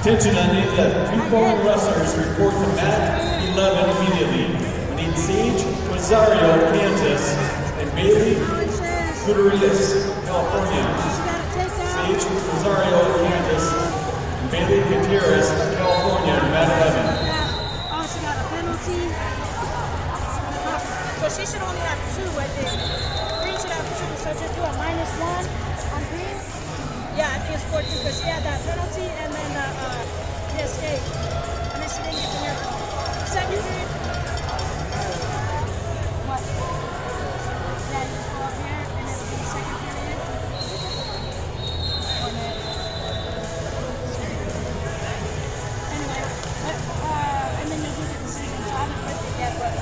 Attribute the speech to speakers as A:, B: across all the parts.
A: Attention, I need the two forward wrestlers report to mat 11 immediately. I need Sage Rosario, Kansas, and Bailey Gutierrez, California. Sage Rosario, Kansas, and Bailey Gutierrez, California, mat 11.
B: Oh, she got a penalty. So she should only have 2, I think. Green should have 2, so just do a -1 on green. Yeah, I think it's 4-2 because she had that penalty and then the escape. And then she didn't get the nerf. Second period. What? Yeah, you just go up here and then do the second period. Anyway, and then you do the decision. So I haven't flipped it yet, but.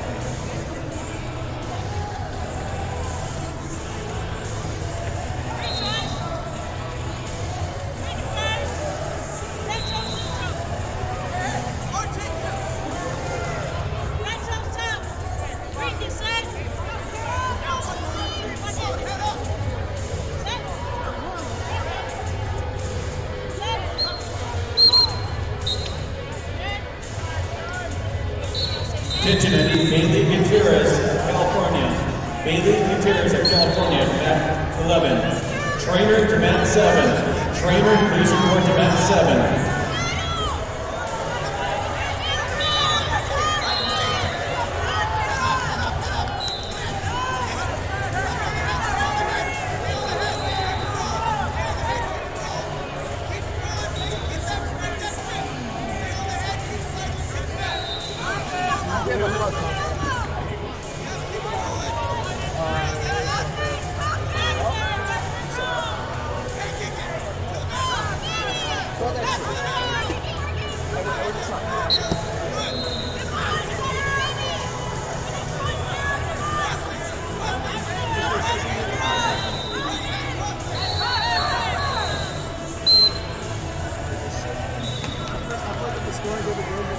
A: Attention, I need Bailey Gutierrez, California. Bailey Gutierrez of California, mat 11. Trainer to mat 7. Trainer, please report to mat 7.
C: Scoring